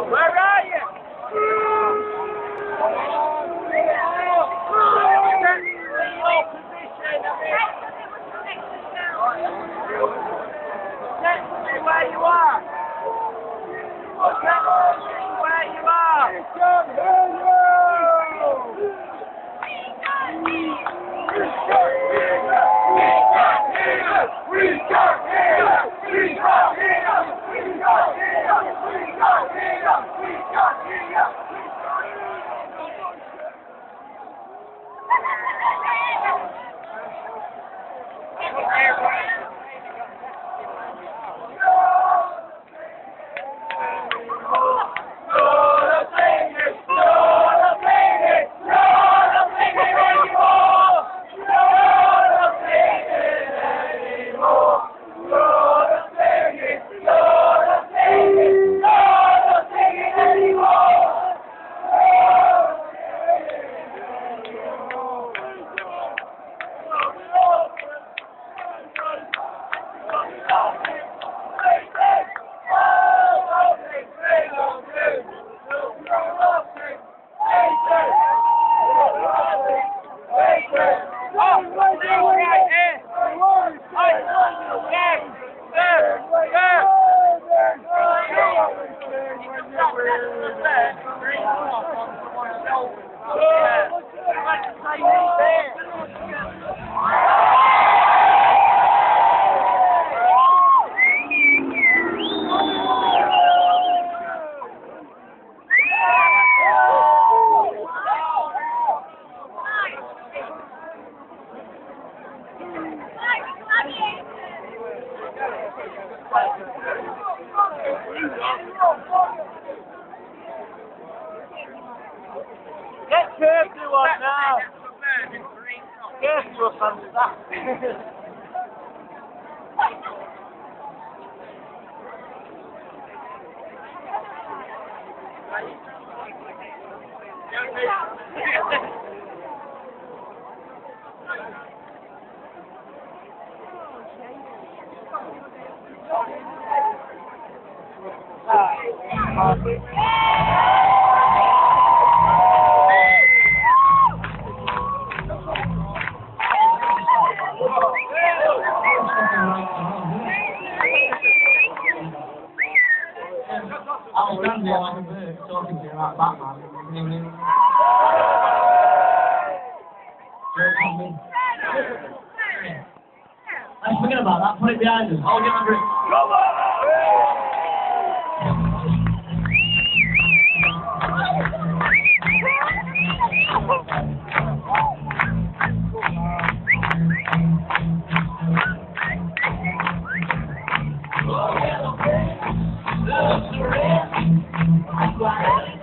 Where are you? Where you are? Where you are? Get curved to one now. Curved to a fantastic. I was standing there like a bird talking to you like Batman. Let's forget about that, put it behind us. I'll get my grip. Come on.